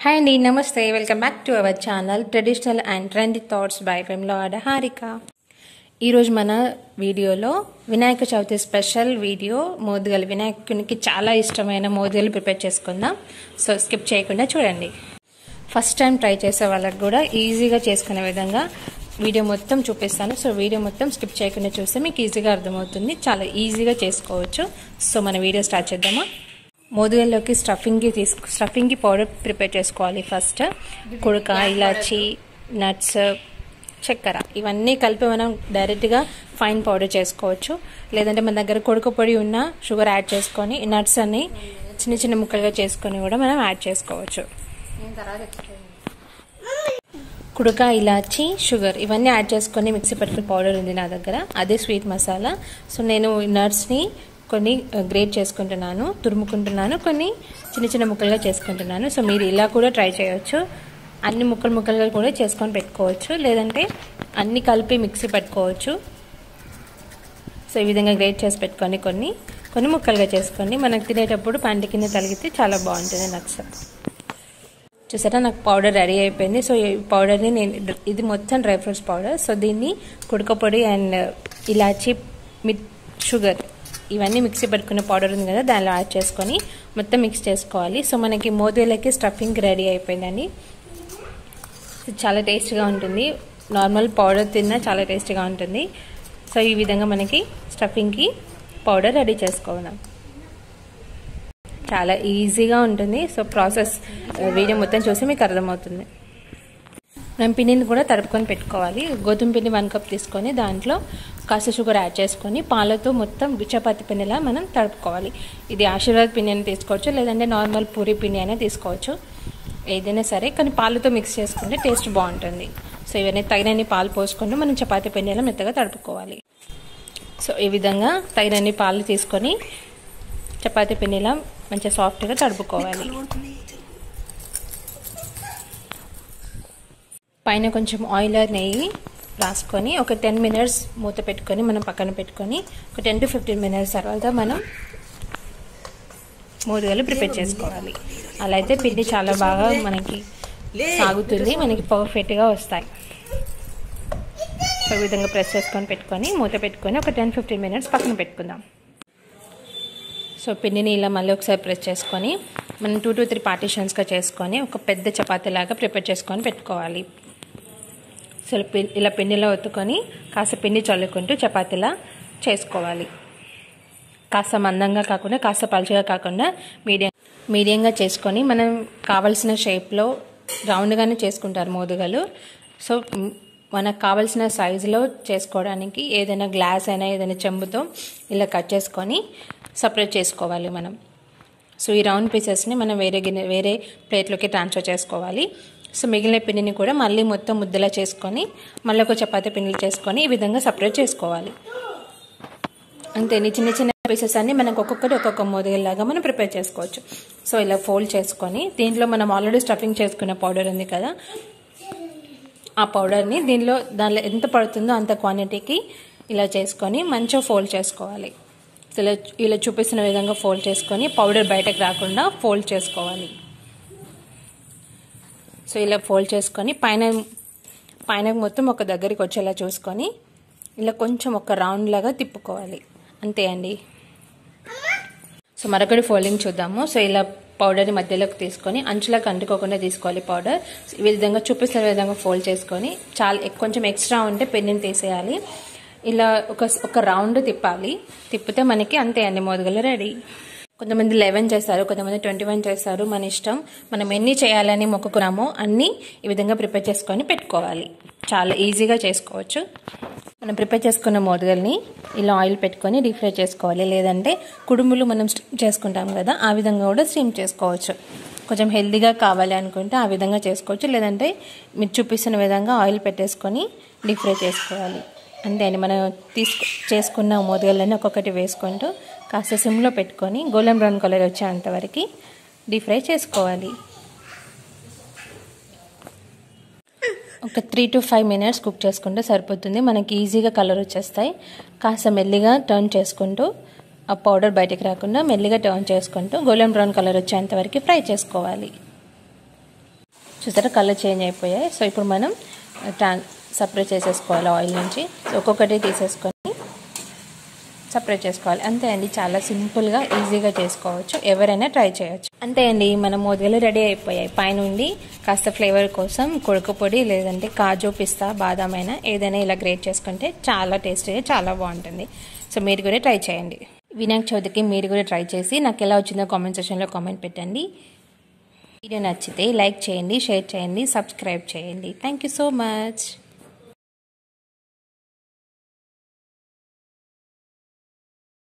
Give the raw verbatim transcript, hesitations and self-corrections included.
Hi Andy, Namaste. Welcome back to our channel Traditional and Trendy Thoughts by Lord Harika. ఈ రోజు మన వీడియోలో Vinayaka Chavithi special video మోదగలు వినాయకునికి చాలా ఇష్టమైన మోదగలు ప్రిపేర్ చేసుకుందాం. సో స్కిప్ చేయకుండా చూడండి. ఫస్ట్ టైం ట్రై చేసే వాళ్ళకి కూడా ఈజీగా చేసుకునే విధంగా వీడియో మొత్తం చూపిస్తాను. సో వీడియో మొత్తం స్కిప్ చేయకుండా చూస్తే మీకు ఈజీగా అర్థమవుతుంది. చాలా ఈజీగా చేసుకోవచ్చు. సో మన వీడియో స్టార్ట్ చేద్దామా. మోదగల్లోకి స్టఫింగ్కి తీసుకు స్టఫింగ్కి పౌడర్ ప్రిపేర్ చేసుకోవాలి. ఫస్ట్ కుడక, ఇలాచి, నట్స్, చక్కెర ఇవన్నీ కలిపి మనం డైరెక్ట్గా ఫైన్ పౌడర్ చేసుకోవచ్చు. లేదంటే మన దగ్గర కుడక పొడి ఉన్న షుగర్ యాడ్ చేసుకొని నట్స్ అన్ని చిన్న చిన్న ముక్కలుగా చేసుకొని కూడా మనం యాడ్ చేసుకోవచ్చు. కుడక, ఇలాచి, షుగర్ ఇవన్నీ యాడ్ చేసుకొని మిక్సీ పట్టుకుని పౌడర్ ఉంది నా దగ్గర, అదే స్వీట్ మసాలా. సో నేను నట్స్ని కొన్ని గ్రేట్ చేసుకుంటున్నాను, తురుముకుంటున్నాను, కొన్ని చిన్న చిన్న ముక్కలుగా చేసుకుంటున్నాను. సో మీరు ఇలా కూడా ట్రై చేయవచ్చు. అన్ని ముక్కలు ముక్కలుగా కూడా చేసుకొని పెట్టుకోవచ్చు, లేదంటే అన్ని కలిపి మిక్సీ పెట్టుకోవచ్చు. సో ఈ విధంగా గ్రేట్ చేసి పెట్టుకొని కొన్ని కొన్ని ముక్కలుగా చేసుకొని మనకు తినేటప్పుడు పంట కింద తలిగితే చాలా బాగుంటుంది. నట్స్ చూసారా, నాకు పౌడర్ రెడీ అయిపోయింది. సో ఈ పౌడర్ని నేను ఇది మొత్తం డ్రై ఫ్రూట్స్ పౌడర్. సో దీన్ని కుడక పొడి అండ్ ఇలాచి, మిట్ షుగర్ ఇవన్నీ మిక్సీ పెట్టుకునే పౌడర్ ఉంది కదా, దానిలో యాడ్ చేసుకొని మొత్తం మిక్స్ చేసుకోవాలి. సో మనకి మోదగలకి స్టఫింగ్ రెడీ అయిపోయిందండి. చాలా టేస్ట్గా ఉంటుంది. నార్మల్ పౌడర్ తిన్నా చాలా టేస్ట్గా ఉంటుంది. సో ఈ విధంగా మనకి స్టఫింగ్కి పౌడర్ రెడీ చేసుకోవడం చాలా ఈజీగా ఉంటుంది. సో ప్రాసెస్ వీడియో మొత్తం చూసి మీకు అర్థమవుతుంది. మనం పిండిని కూడా తడుపుకొని పెట్టుకోవాలి. గోధుమ పిండి వన్ కప్ తీసుకొని దాంట్లో కాస్త షుగర్ యాడ్ చేసుకొని పాలతో మొత్తం చపాతి పిండిలా మనం తడుపుకోవాలి. ఇది ఆశీర్వాద్ పిండి అని తీసుకోవచ్చు, లేదంటే నార్మల్ పూరి పిండి అయినా తీసుకోవచ్చు, ఏదైనా సరే. కానీ పాలతో మిక్స్ చేసుకుంటే టేస్ట్ బాగుంటుంది. సో ఇవన్నీ తగినన్ని పాలు పోసుకుంటూ మనం చపాతి పిండిలా మెత్తగా తడుపుకోవాలి. సో ఈ విధంగా తగినన్ని పాలు తీసుకొని చపాతి పిండిలా మంచిగా సాఫ్ట్గా తడుపుకోవాలి. పైన కొంచెం ఆయిల్ నెయ్యి రాసుకొని ఒక టెన్ మినిట్స్ మూత పెట్టుకొని మనం పక్కన పెట్టుకొని ఒక టెన్ టు ఫిఫ్టీన్ మినిట్స్ తర్వాత మనం మోదగలు ప్రిపేర్ చేసుకోవాలి. అలా అయితే పిండి చాలా బాగా మనకి సాగుతుంది, మనకి పర్ఫెక్ట్గా వస్తాయి. సో ఈ విధంగా ప్రెస్ చేసుకొని పెట్టుకొని మూత పెట్టుకొని ఒక టెన్ ఫిఫ్టీన్ మినిట్స్ పక్కన పెట్టుకుందాం. సో పిండిని ఇలా మళ్ళీ ఒకసారి ప్రెస్ చేసుకొని మనం టూ టు త్రీ పార్టీషన్స్గా చేసుకొని ఒక పెద్ద చపాతీలాగా ప్రిపేర్ చేసుకొని పెట్టుకోవాలి. సో ఇలా పిండిలో ఒత్తుకొని కాస్త పిండి చల్లుకుంటూ చపాతీలా చేసుకోవాలి. కాస్త మందంగా కాకుండా కాస్త పలుచగా కాకుండా మీడియం మీడియంగా చేసుకొని మనం కావలసిన షేప్లో రౌండ్గానే చేసుకుంటారు మోదగలు. సో మనకు కావలసిన సైజులో చేసుకోవడానికి ఏదైనా గ్లాస్ అయినా ఏదైనా చెంబుతో ఇలా కట్ చేసుకొని సపరేట్ చేసుకోవాలి మనం. సో ఈ రౌండ్ పీసెస్ని మనం వేరే గిన్నె వేరే ప్లేట్లోకి ట్రాన్స్ఫర్ చేసుకోవాలి. సో మిగిలిన పిండిని కూడా మళ్ళీ మొత్తం ముద్దలా చేసుకొని మళ్ళీ ఒక చపాతీ పిండిలు చేసుకొని ఈ విధంగా సపరేట్ చేసుకోవాలి. అంతే, చిన్న చిన్న పీసెస్ అన్ని మనకు ఒక్కొక్కటి ఒక్కొక్క మోదగల్లాగా మనం ప్రిపేర్ చేసుకోవచ్చు. సో ఇలా ఫోల్డ్ చేసుకొని దీంట్లో మనం ఆల్రెడీ స్టఫింగ్ చేసుకున్న పౌడర్ ఉంది కదా, ఆ పౌడర్ని దీనిలో దానిలో ఎంత పడుతుందో అంత క్వాంటిటీకి ఇలా చేసుకొని మంచిగా ఫోల్డ్ చేసుకోవాలి. ఇలా ఇలా చూపిస్తున్న విధంగా ఫోల్డ్ చేసుకొని పౌడర్ బయటకు రాకుండా ఫోల్డ్ చేసుకోవాలి. సో ఇలా ఫోల్డ్ చేసుకొని పైన పైన మొత్తం ఒక దగ్గరికి వచ్చేలా చూసుకొని ఇలా కొంచెం ఒక రౌండ్ లాగా తిప్పుకోవాలి. అంతే అండి. సో మరొకటి ఫోల్డింగ్ చూద్దాము. సో ఇలా పౌడర్ని మధ్యలోకి తీసుకొని అంచులకు అంటుకోకుండా తీసుకోవాలి పౌడర్. ఈ విధంగా చూపిస్తున్న విధంగా ఫోల్డ్ చేసుకొని చాలా కొంచెం ఎక్స్ట్రా ఉంటే పెన్నుని తీసేయాలి. ఇలా ఒక ఒక రౌండ్ తిప్పాలి. తిప్పితే మనకి అంతే అండి మోదగలు రెడీ. కొంతమంది లెవెన్ చేస్తారు, కొంతమంది ట్వంటీ వన్ చేస్తారు, మన ఇష్టం. మనం ఎన్ని చేయాలని మొక్కుకున్నామో అన్నీ ఈ విధంగా ప్రిపేర్ చేసుకొని పెట్టుకోవాలి. చాలా ఈజీగా చేసుకోవచ్చు. మనం ప్రిపేర్ చేసుకున్న మోదగల్ని ఇలా ఆయిల్ పెట్టుకొని డీప్ ఫ్రై చేసుకోవాలి, లేదంటే కుడుములు మనం స్టీమ్ చేసుకుంటాం కదా, ఆ విధంగా కూడా స్టీమ్ చేసుకోవచ్చు. కొంచెం హెల్తీగా కావాలి అనుకుంటే ఆ విధంగా చేసుకోవచ్చు, లేదంటే మీరు చూపిస్తున్న విధంగా ఆయిల్ పెట్టేసుకొని డీప్ ఫ్రై చేసుకోవాలి. అంతే అండి. మనం తీసుకు చేసుకున్న మోదగళ్ళని ఒక్కొక్కటి వేసుకుంటూ కాస్త సిమ్లో పెట్టుకొని గోల్డెన్ బ్రౌన్ కలర్ వచ్చేంతవరకు డీప్ ఫ్రై చేసుకోవాలి. ఒక three to five minutes cook చేసుకుంటే సరిపోతుంది. మనకి ఈజీగా కలర్ వచ్చేస్తాయి. కాస్త మెల్లిగా టర్న్ చేసుకుంటూ ఆ పౌడర్ బయటకు రాకుండా మెల్లిగా టర్న్ చేసుకుంటూ గోల్డెన్ బ్రౌన్ కలర్ వచ్చేంతవరకు ఫ్రై చేసుకోవాలి. చూసారా కలర్ చేంజ్ అయిపోయాయి. సో ఇప్పుడు మనం ట్రాన్ సపరేట్ చేసేసుకోవాలి ఆయిల్ నుంచి. సో ఒక్కొక్కటి తీసేసుకొని సపరేట్ చేసుకోవాలి. అంతే అండి, చాలా సింపుల్గా ఈజీగా చేసుకోవచ్చు, ఎవరైనా ట్రై చేయొచ్చు. అంతే అండి, మన మోదీలు రెడీ అయిపోయాయి. పైనుండి కాస్త ఫ్లేవర్ కోసం కొడుకు పొడి లేదంటే కాజు పిస్తా బాదాం అయినా ఏదైనా ఇలా గ్రేట్ చేసుకుంటే చాలా టేస్టీగా చాలా బాగుంటుంది. సో మీరు కూడా ట్రై చేయండి. వినాయక చవితికి మీరు కూడా ట్రై చేసి నాకు ఎలా వచ్చిందో కామెంట్ సెక్షన్లో కామెంట్ పెట్టండి. వీడియో నచ్చితే లైక్ చేయండి, షేర్ చేయండి, సబ్స్క్రైబ్ చేయండి. Thank you so much.